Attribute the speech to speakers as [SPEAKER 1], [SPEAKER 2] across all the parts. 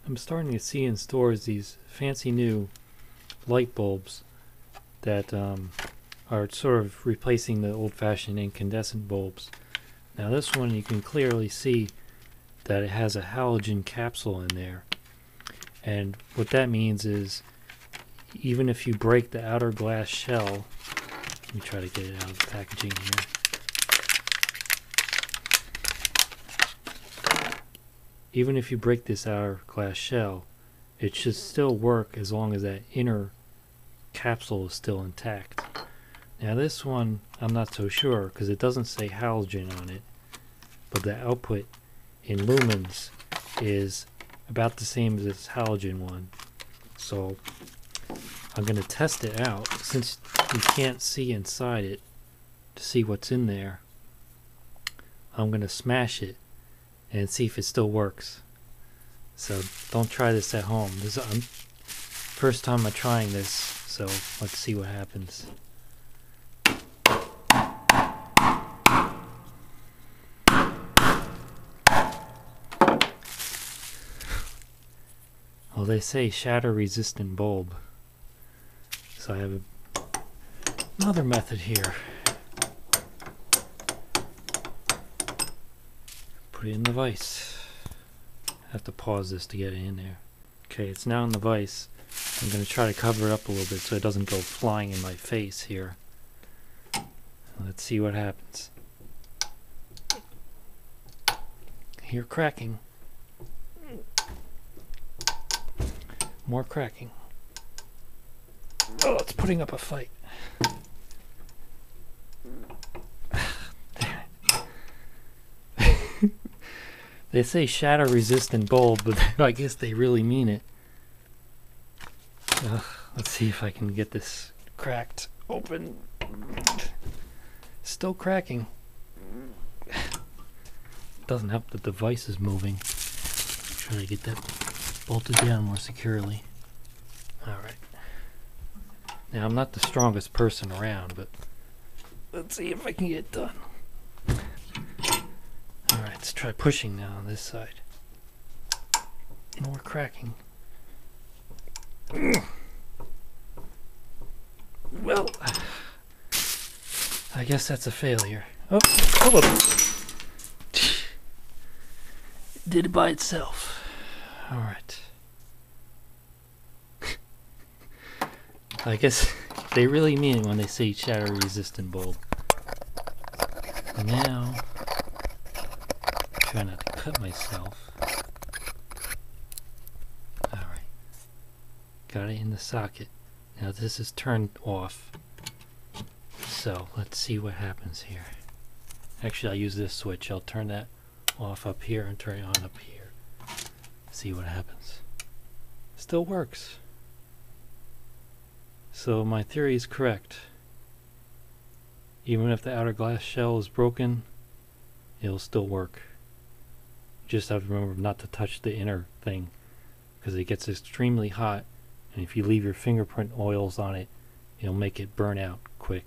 [SPEAKER 1] I'm starting to see in stores these fancy new light bulbs that are sort of replacing the old-fashioned incandescent bulbs. Now this one, you can clearly see that it has a halogen capsule in there, and what that means is even if you break the outer glass shell, let me try to get it out of the packaging here. Even if you break this outer glass shell, it should still work as long as that inner capsule is still intact. Now this one, I'm not so sure because it doesn't say halogen on it, but the output in lumens is about the same as this halogen one. So I'm going to test it out since you can't see inside it to see what's in there. I'm going to smash it and see if it still works. So don't try this at home. This is first time I'm trying this, so let's see what happens. Well, they say shatter resistant bulb. So I have another method here. Put it in the vise. I have to pause this to get it in there. Okay, it's now in the vise. I'm going to try to cover it up a little bit so it doesn't go flying in my face here. Let's see what happens. Hear cracking. More cracking. Oh, it's putting up a fight. They say shatter resistant bulb, but I guess they really mean it. Let's see if I can get this cracked open. Still cracking. Doesn't help that the device is moving. Try to get that bolted down more securely. Alright. Now I'm not the strongest person around, but let's see if I can get it done. Alright, let's try pushing now on this side. More cracking. Well, I guess that's a failure. Oh, hold on. Did it by itself. Alright. I guess they really mean it when they say shatter resistant bulb. And now, try not to cut myself. Alright. Got it in the socket. Now this is turned off. So let's see what happens here. Actually, I'll use this switch. I'll turn that off up here and turn it on up here. See what happens. Still works. So my theory is correct. Even if the outer glass shell is broken, it'll still work. You just have to remember not to touch the inner thing because it gets extremely hot, and if you leave your fingerprint oils on it, it'll make it burn out quick.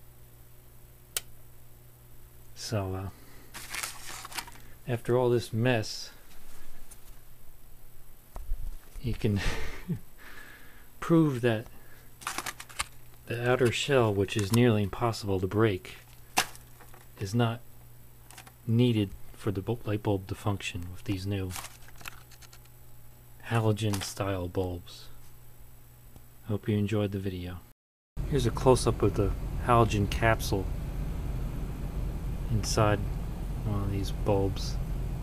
[SPEAKER 1] So after all this mess, you can prove that the outer shell, which is nearly impossible to break, is not needed for the light bulb to function with these new halogen style bulbs. Hope you enjoyed the video. Here's a close-up of the halogen capsule inside one of these bulbs.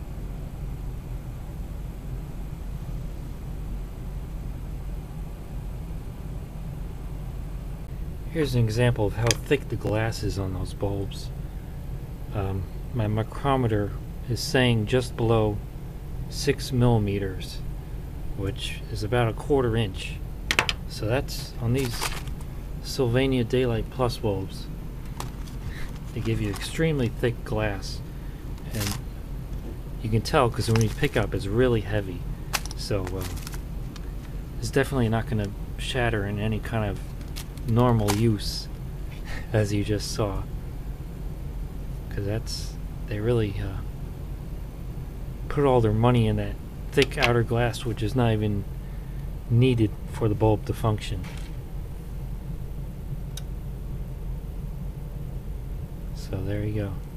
[SPEAKER 1] Here's an example of how thick the glass is on those bulbs. My micrometer is saying just below 6 millimeters, which is about 1/4 inch. So that's on these Sylvania Daylight Plus bulbs. They give you extremely thick glass, and you can tell because when you pick up, it's really heavy. So it's definitely not going to shatter in any kind of normal use, as you just saw, because they really put all their money in that thick outer glass which is not even needed for the bulb to function. So there you go.